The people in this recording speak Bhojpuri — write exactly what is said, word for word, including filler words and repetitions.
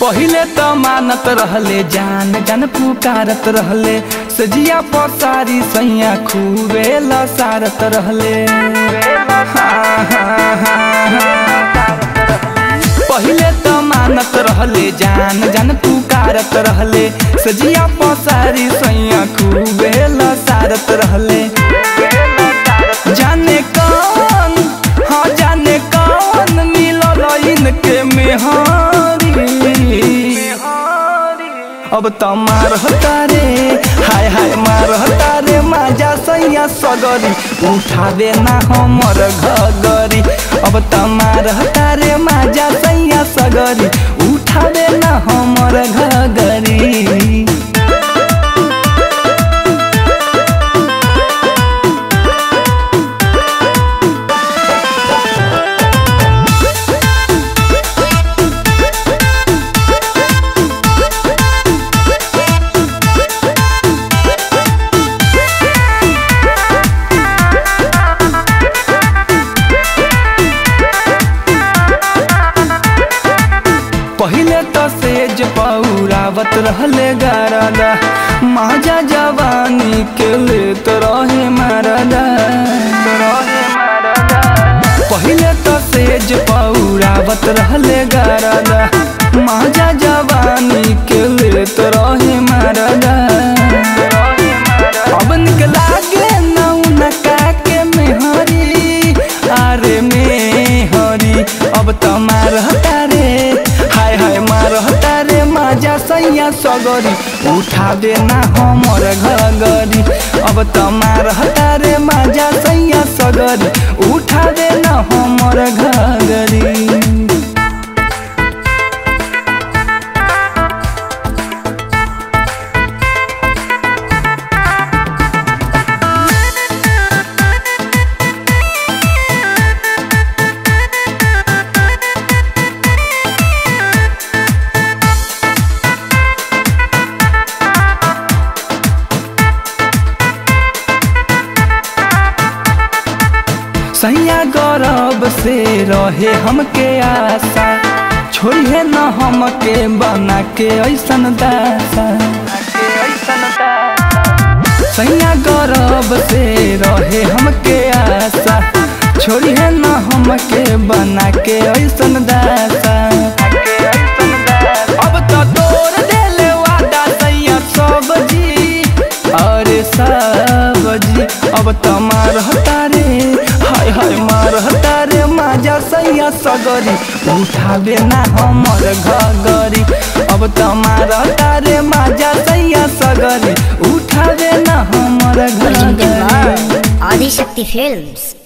पहिले तो मानत रहले जान जान पुकारत रहले सजिया पसारी सैया खूबे लसारत रहले। हाँ हाँ हाँ पहिले तो मानत रहले जान जान पुकारत रहले सजिया पसारी सैया खूबे लसारत रहले। जाने कौन हाँ जाने कौन मिलल इनके मेहरी अब तो मारता रे हाय हाय मारता रे माजा सैया सगरी उठावे ना हमर घगरी। अब तो मारता रे माजा सैया सगरी उठावे ना हमर घगरी। पहिले तो सेज पौरावत रहले गारदा माजा जवानी के लेत रहे मारदा रहे मारदा। पहिले तो सेज पौरावत रहले गारदा माजा जवानी के लेत रहे मारदा। अब निकला गे नौनका के मेहरी आरे मेहरी अब तो मारता रे हाय हाय मारता रे माजा सैया सगरी उठावे ना हमर घगरी। अब तो मारता रे माजा सैया सगरी उठावे ना हमर घगरी। सैया गौरव से रहे हमके आशा छोड़िए न हमके बना के ऐसन दासा। सैया गौरव से रहे हमके आशा छोड़िए न हमके बना के ऐसन दासा। अब तो तोड़ देले वादा सैया सब जी अरे सब जी। अब तो मारता रे हाय हाय मारता रे माजा सैया सगरी उठावे ना हमर घगरी। अब तो मारता रे माजा सैया सगरी उठावे ना हमर घगरी। आदिशक्ति फिल्म्स।